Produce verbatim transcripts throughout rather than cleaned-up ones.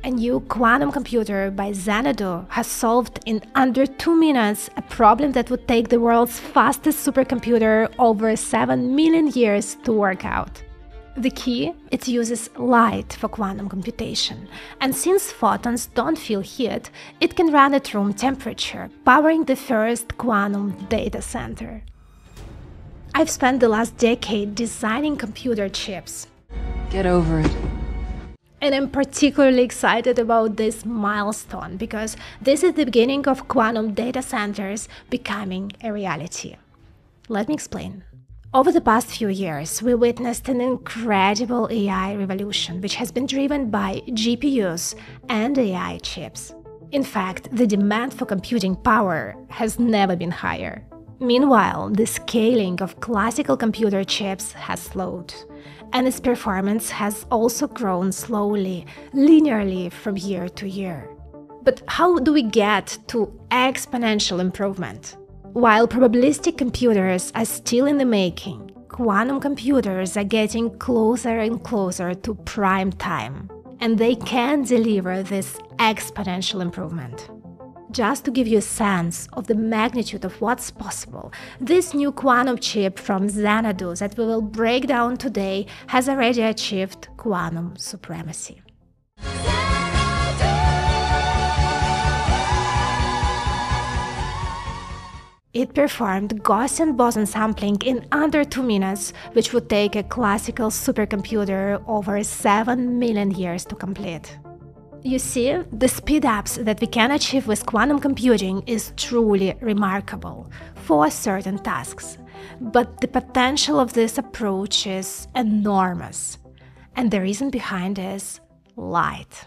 A new quantum computer by Xanadu has solved in under two minutes a problem that would take the world's fastest supercomputer over seven million years to work out. The key? It uses light for quantum computation, and since photons don't feel heat, it can run at room temperature, powering the first quantum data center. I've spent the last decade designing computer chips. Get over it. And I'm particularly excited about this milestone because this is the beginning of quantum data centers becoming a reality. Let me explain. Over the past few years, we witnessed an incredible A I revolution, which has been driven by G P Us and A I chips. In fact, the demand for computing power has never been higher. Meanwhile, the scaling of classical computer chips has slowed, and its performance has also grown slowly, linearly from year to year. But how do we get to exponential improvement? While probabilistic computers are still in the making, quantum computers are getting closer and closer to prime time, and they can deliver this exponential improvement. Just to give you a sense of the magnitude of what's possible, this new quantum chip from Xanadu that we will break down today has already achieved quantum supremacy. It performed Gaussian boson sampling in under two minutes, which would take a classical supercomputer over seven million years to complete. You see, the speed-ups that we can achieve with quantum computing is truly remarkable for certain tasks. But the potential of this approach is enormous. And the reason behind is light.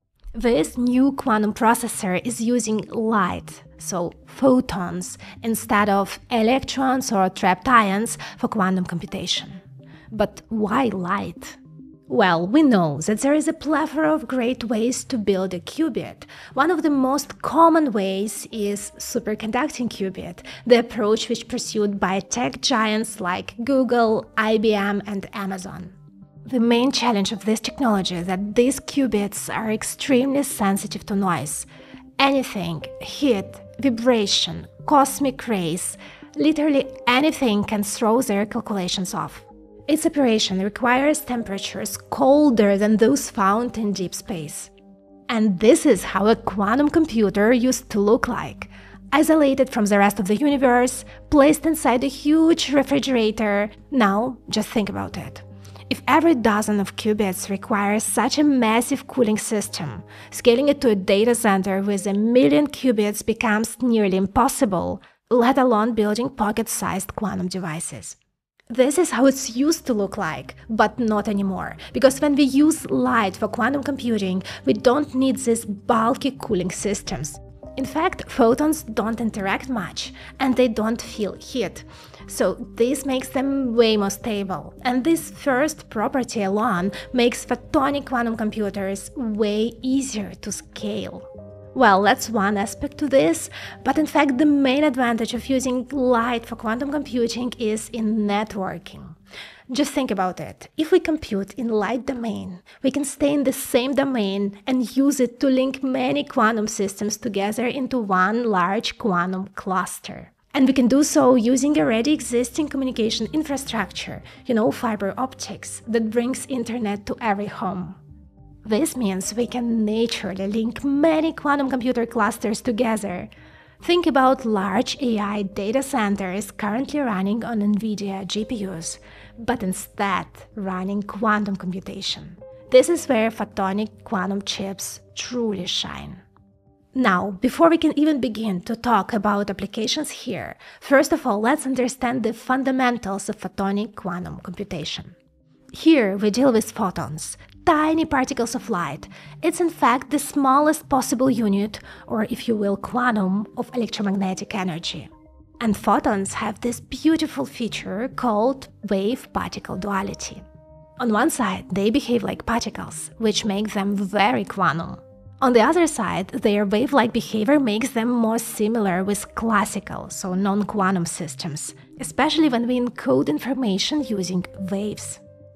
This new quantum processor is using light, so photons, instead of electrons or trapped ions for quantum computation. But why light? Well, we know that there is a plethora of great ways to build a qubit. One of the most common ways is superconducting qubit, the approach which pursued by tech giants like Google, I B M, and Amazon. The main challenge of this technology is that these qubits are extremely sensitive to noise. Anything, heat, vibration, cosmic rays, literally anything can throw their calculations off. Its operation requires temperatures colder than those found in deep space. And this is how a quantum computer used to look like. Isolated from the rest of the universe, placed inside a huge refrigerator. Now, just think about it. If every dozen of qubits requires such a massive cooling system, scaling it to a data center with a million qubits becomes nearly impossible, let alone building pocket-sized quantum devices. This is how it's used to look like, but not anymore, because when we use light for quantum computing, we don't need these bulky cooling systems. In fact, photons don't interact much, and they don't feel heat. So this makes them way more stable, and this first property alone makes photonic quantum computers way easier to scale. Well, that's one aspect to this, but in fact the main advantage of using light for quantum computing is in networking. Just think about it. If we compute in light domain, we can stay in the same domain and use it to link many quantum systems together into one large quantum cluster. And we can do so using already existing communication infrastructure, you know, fiber optics, that brings internet to every home. This means we can naturally link many quantum computer clusters together. Think about large A I data centers currently running on NVIDIA G P Us, but instead running quantum computation. This is where photonic quantum chips truly shine. Now, before we can even begin to talk about applications here, first of all, let's understand the fundamentals of photonic quantum computation. Here we deal with photons, tiny particles of light. It's in fact the smallest possible unit, or if you will, quantum, of electromagnetic energy. And photons have this beautiful feature called wave-particle duality. On one side, they behave like particles, which makes them very quantum. On the other side, their wave-like behavior makes them more similar with classical, so non-quantum systems, especially when we encode information using waves.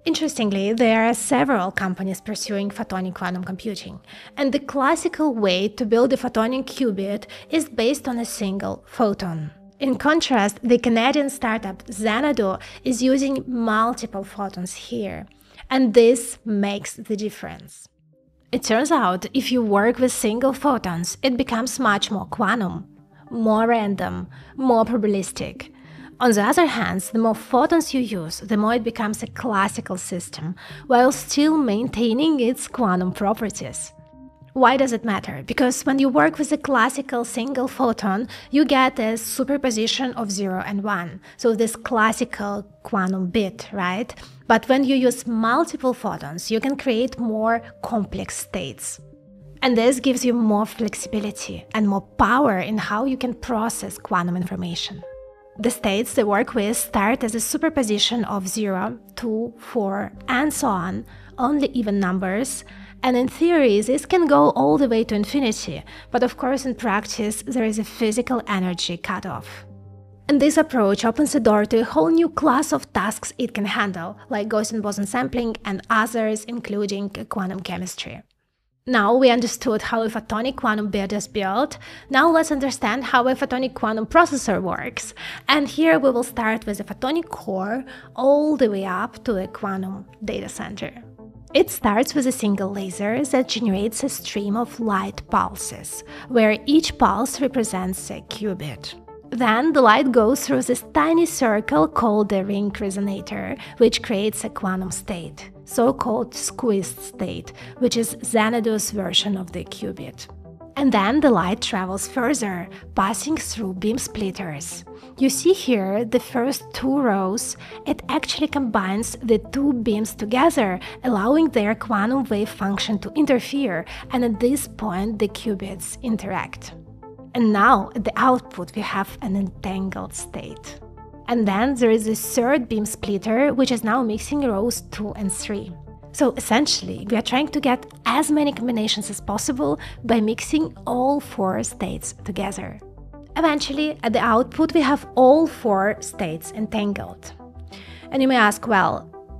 Interestingly, there are several companies pursuing photonic quantum computing, and the classical way to build a photonic qubit is based on a single photon. In contrast, the Canadian startup Xanadu is using multiple photons here, and this makes the difference. It turns out, if you work with single photons, it becomes much more quantum, more random, more probabilistic. On the other hand, the more photons you use, the more it becomes a classical system, while still maintaining its quantum properties. Why does it matter? Because when you work with a classical single photon, you get a superposition of zero and one, so this classical quantum bit, right? But when you use multiple photons, you can create more complex states. And this gives you more flexibility and more power in how you can process quantum information. The states they work with start as a superposition of zero, two, four, and so on, only even numbers, and in theory this can go all the way to infinity, but of course in practice there is a physical energy cutoff. And this approach opens the door to a whole new class of tasks it can handle, like Gaussian boson sampling and others, including quantum chemistry. Now we understood how a photonic quantum bit is built, now let's understand how a photonic quantum processor works. And here we will start with a photonic core all the way up to a quantum data center. It starts with a single laser that generates a stream of light pulses, where each pulse represents a qubit. Then the light goes through this tiny circle called the ring resonator, which creates a quantum state, so-called squeezed state, which is Xanadu's version of the qubit. And then the light travels further, passing through beam splitters. You see here the first two rows. It actually combines the two beams together, allowing their quantum wave function to interfere, and at this point the qubits interact. And now, at the output, we have an entangled state. And then there is a third beam splitter, which is now mixing rows two and three. So essentially, we are trying to get as many combinations as possible by mixing all four states together. Eventually, at the output, we have all four states entangled. And you may ask, well,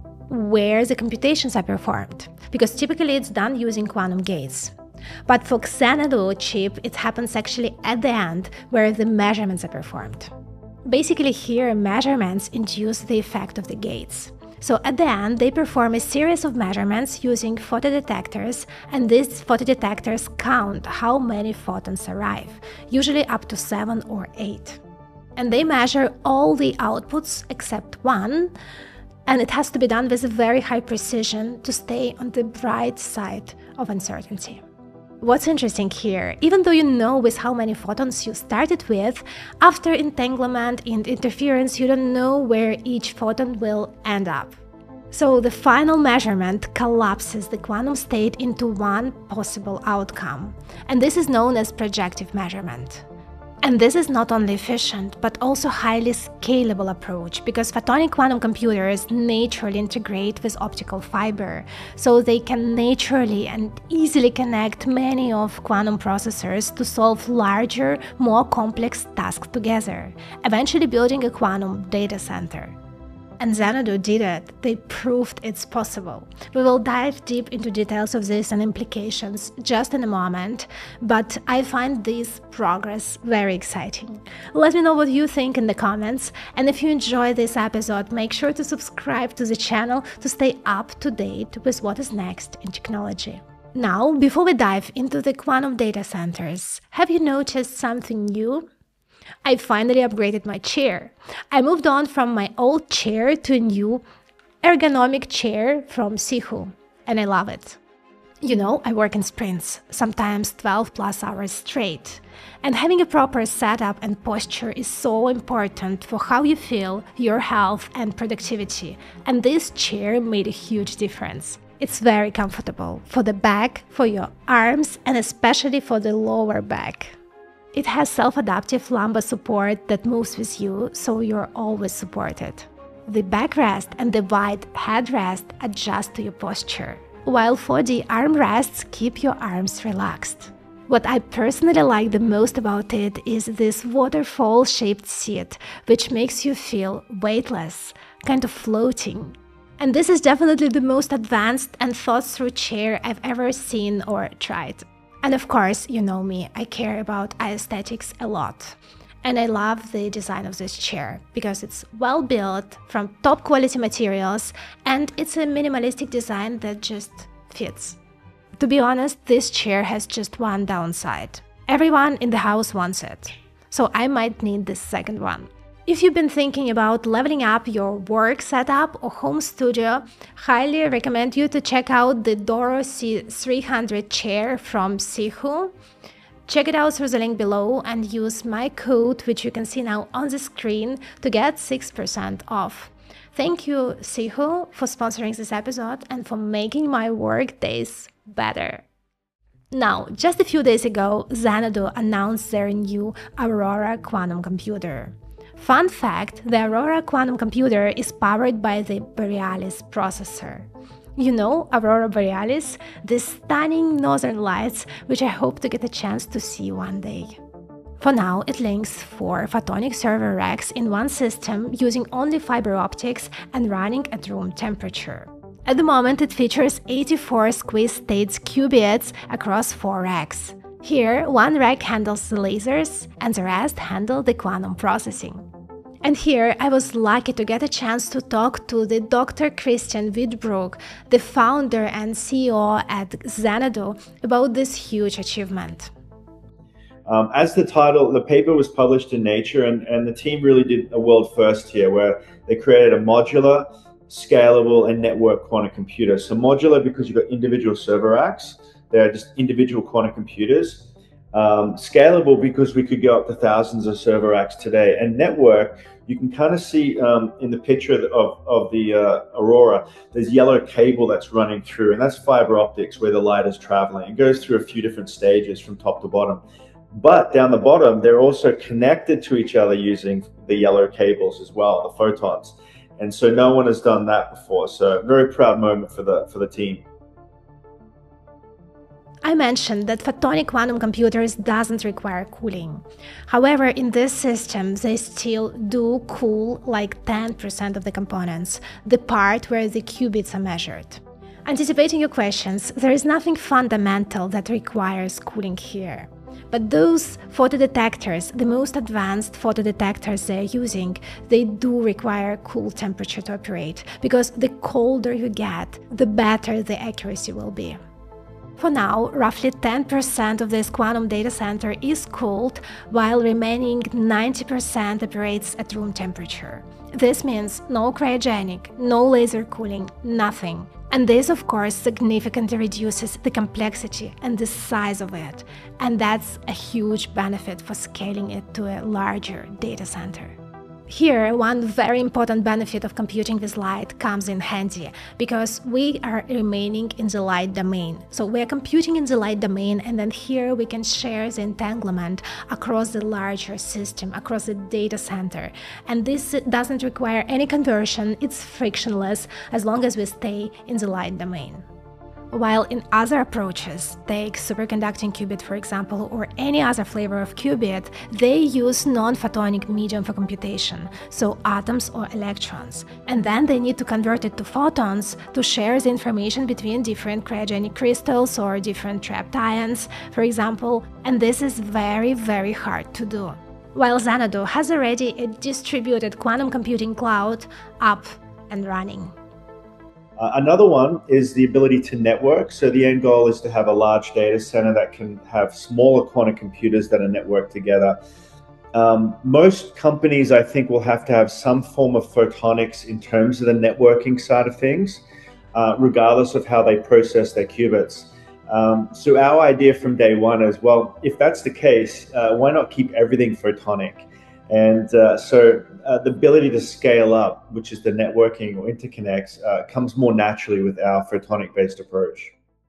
where the computations are performed? Because typically it's done using quantum gates. But for Xanadu chip, it happens actually at the end, where the measurements are performed. Basically here, measurements induce the effect of the gates. So at the end, they perform a series of measurements using photodetectors, and these photodetectors count how many photons arrive, usually up to seven or eight. And they measure all the outputs except one, and it has to be done with a very high precision to stay on the bright side of uncertainty. What's interesting here, even though you know with how many photons you started with, after entanglement and interference you don't know where each photon will end up. So the final measurement collapses the quantum state into one possible outcome, and this is known as projective measurement. And this is not only efficient, but also highly scalable approach, because photonic quantum computers naturally integrate with optical fiber, so they can naturally and easily connect many of quantum processors to solve larger, more complex tasks together, eventually building a quantum data center. And Xanadu did it. They proved it's possible. We will dive deep into details of this and implications just in a moment, but I find this progress very exciting. Let me know what you think in the comments, and if you enjoyed this episode, make sure to subscribe to the channel to stay up to date with what is next in technology. Now, before we dive into the quantum data centers, have you noticed something new? I finally upgraded my chair. I moved on from my old chair to a new ergonomic chair from Sihu, and I love it. You know, I work in sprints, sometimes twelve plus hours straight, and having a proper setup and posture is so important for how you feel, your health and productivity, and this chair made a huge difference. It's very comfortable for the back, for your arms, and especially for the lower back. It has self-adaptive lumbar support that moves with you, so you're always supported. The backrest and the wide headrest adjust to your posture, while for the armrests keep your arms relaxed. What I personally like the most about it is this waterfall-shaped seat, which makes you feel weightless, kind of floating. And this is definitely the most advanced and thought-through chair I've ever seen or tried. And of course, you know me, I care about aesthetics a lot. And I love the design of this chair because it's well built from top quality materials and it's a minimalistic design that just fits. To be honest, this chair has just one downside. Everyone in the house wants it, so I might need this second one. If you've been thinking about leveling up your work setup or home studio, highly recommend you to check out the Doro C three hundred chair from Sihu. Check it out through the link below and use my code, which you can see now on the screen, to get six percent off. Thank you, Sihu, for sponsoring this episode and for making my work days better. Now, just a few days ago, Xanadu announced their new Aurora quantum computer. Fun fact, the Aurora quantum computer is powered by the Borealis processor. You know Aurora Borealis, the stunning northern lights, which I hope to get a chance to see one day. For now, it links four photonic server racks in one system using only fiber optics and running at room temperature. At the moment, it features eighty-four squeeze-state qubits across four racks. Here, one rack handles the lasers and the rest handle the quantum processing. And here, I was lucky to get a chance to talk to the Doctor Christian Widbrook, the founder and C E O at Xanadu, about this huge achievement. Um, as the title, the paper was published in Nature, and, and the team really did a world first here, where they created a modular, scalable, and network quantum computer. So modular because you've got individual server racks, they're just individual quantum computers. Um, scalable because we could go up to thousands of server racks today. And network, you can kind of see um, in the picture of, of the uh, Aurora, there's yellow cable that's running through, and that's fiber optics where the light is traveling. It goes through a few different stages from top to bottom. But down the bottom, they're also connected to each other using the yellow cables as well, the photons. And so no one has done that before. So very proud moment for the, for the team. I mentioned that photonic quantum computers doesn't require cooling. However, in this system, they still do cool like ten percent of the components, the part where the qubits are measured. Anticipating your questions, there is nothing fundamental that requires cooling here. But those photodetectors, the most advanced photodetectors they're using, they do require cool temperature to operate, because the colder you get, the better the accuracy will be. For now, roughly ten percent of this quantum data center is cooled, while remaining ninety percent operates at room temperature. This means no cryogenic, no laser cooling, nothing. And this, of course, significantly reduces the complexity and the size of it. And that's a huge benefit for scaling it to a larger data center. Here, one very important benefit of computing with light comes in handy, because we are remaining in the light domain. So we are computing in the light domain, and then here we can share the entanglement across the larger system, across the data center. And this doesn't require any conversion, it's frictionless as long as we stay in the light domain. While in other approaches, take superconducting qubit for example, or any other flavor of qubit, they use non-photonic medium for computation, so atoms or electrons, and then they need to convert it to photons to share the information between different cryogenic crystals or different trapped ions, for example, and this is very, very hard to do. While Xanadu has already a distributed quantum computing cloud up and running. Uh, another one is the ability to network. So the end goal is to have a large data center that can have smaller quantum computers that are networked together. Um, most companies, I think, will have to have some form of photonics in terms of the networking side of things, uh, regardless of how they process their qubits. Um, so our idea from day one is, well, if that's the case, uh, why not keep everything photonic? And uh, so uh, the ability to scale up, which is the networking or interconnects, uh, comes more naturally with our photonic-based approach.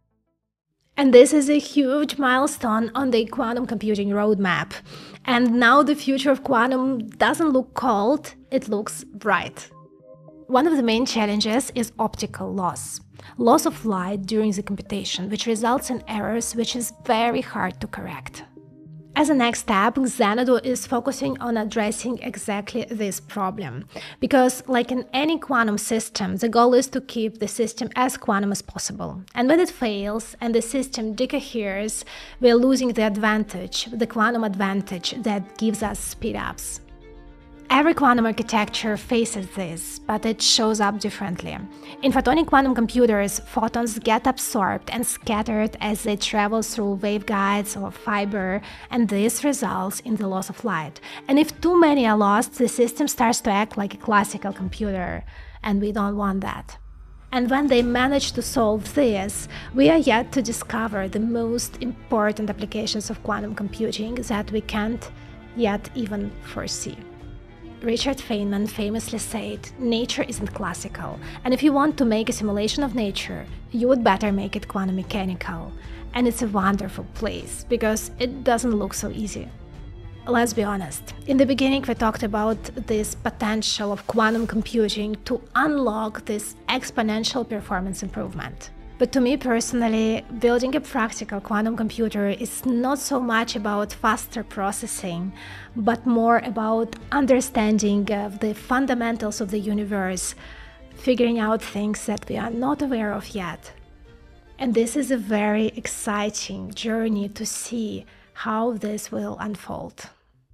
And this is a huge milestone on the quantum computing roadmap. And now the future of quantum doesn't look cold, it looks bright. One of the main challenges is optical loss. Loss of light during the computation, which results in errors which is very hard to correct. As a next step, Xanadu is focusing on addressing exactly this problem. Because, like in any quantum system, the goal is to keep the system as quantum as possible. And when it fails and the system decoheres, we're losing the advantage, the quantum advantage that gives us speed-ups. Every quantum architecture faces this, but it shows up differently. In photonic quantum computers, photons get absorbed and scattered as they travel through waveguides or fiber, and this results in the loss of light. And if too many are lost, the system starts to act like a classical computer, and we don't want that. And when they manage to solve this, we are yet to discover the most important applications of quantum computing that we can't yet even foresee. Richard Feynman famously said, "Nature isn't classical, and if you want to make a simulation of nature, you would better make it quantum mechanical." And it's a wonderful place, because it doesn't look so easy. Let's be honest, in the beginning we talked about this potential of quantum computing to unlock this exponential performance improvement. But to me personally, building a practical quantum computer is not so much about faster processing, but more about understanding of the fundamentals of the universe, figuring out things that we are not aware of yet. And this is a very exciting journey to see how this will unfold.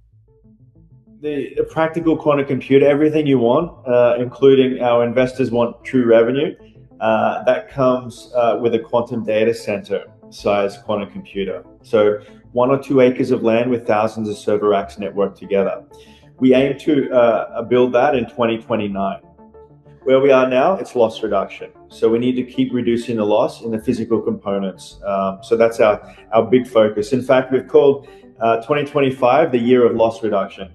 The, the practical quantum computer, everything you want, uh, including our investors want true revenue. Uh, that comes uh, with a quantum data center size quantum computer. So one or two acres of land with thousands of server racks networked together. We aim to uh, build that in twenty twenty-nine. Where we are now, it's loss reduction. So we need to keep reducing the loss in the physical components. Um, so that's our, our big focus. In fact, we've called uh, twenty twenty-five the year of loss reduction.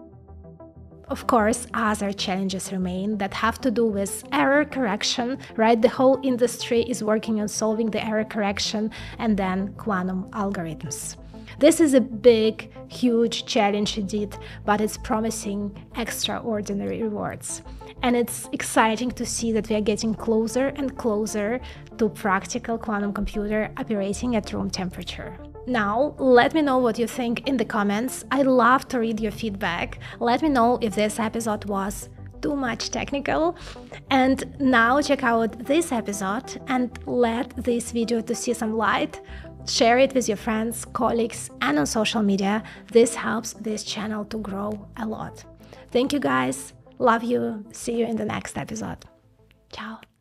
Of course, other challenges remain that have to do with error correction, right? The whole industry is working on solving the error correction, and then quantum algorithms. This is a big, huge challenge indeed, but it's promising extraordinary rewards. And it's exciting to see that we are getting closer and closer to practical quantum computer operating at room temperature. Now, let me know what you think in the comments. I love to read your feedback. Let me know if this episode was too much technical. And now check out this episode and let this video to see some light. Share it with your friends, colleagues, and on social media. This helps this channel to grow a lot. Thank you guys. Love you. See you in the next episode. Ciao.